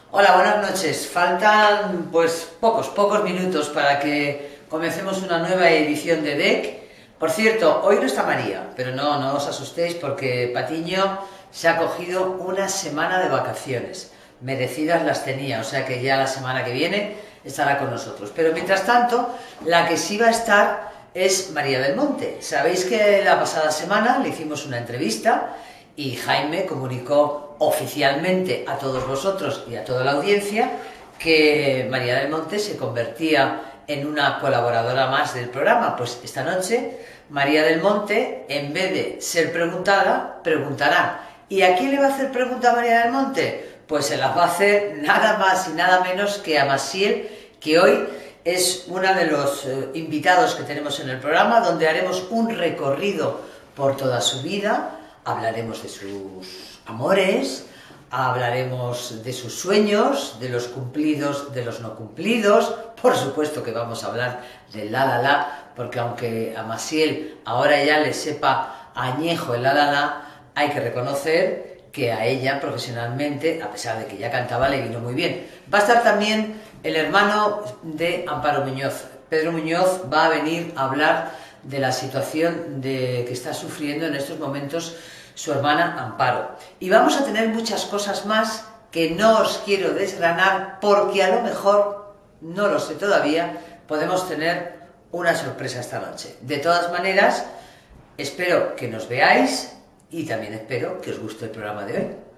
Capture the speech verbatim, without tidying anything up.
Hola, buenas noches. Faltan pues pocos, pocos minutos para que comencemos una nueva edición de D E C. Por cierto, hoy no está María, pero no, no os asustéis porque Patiño se ha cogido una semana de vacaciones. Merecidas las tenía, o sea que ya la semana que viene estará con nosotros. Pero mientras tanto, la que sí va a estar es María del Monte. Sabéis que la pasada semana le hicimos una entrevista y Jaime comunicó oficialmente a todos vosotros y a toda la audiencia que María del Monte se convertía en una colaboradora más del programa. Pues esta noche María del Monte, en vez de ser preguntada, preguntará. ¿Y a quién le va a hacer pregunta a María del Monte? Pues se las va a hacer nada más y nada menos que a Maciel, que hoy es uno de los eh, invitados que tenemos en el programa, donde haremos un recorrido por toda su vida. Hablaremos de sus amores, hablaremos de sus sueños, de los cumplidos, de los no cumplidos. Por supuesto que vamos a hablar del la la la, porque aunque a Maciel ahora ya le sepa añejo el la la la, hay que reconocer que a ella profesionalmente, a pesar de que ya cantaba, le vino muy bien. Va a estar también el hermano de Amparo Muñoz. Pedro Muñoz va a venir a hablar de la situación de, que está sufriendo en estos momentos su hermana Amparo. Y vamos a tener muchas cosas más que no os quiero desgranar porque a lo mejor, no lo sé todavía, podemos tener una sorpresa esta noche. De todas maneras, espero que nos veáis y también espero que os guste el programa de hoy.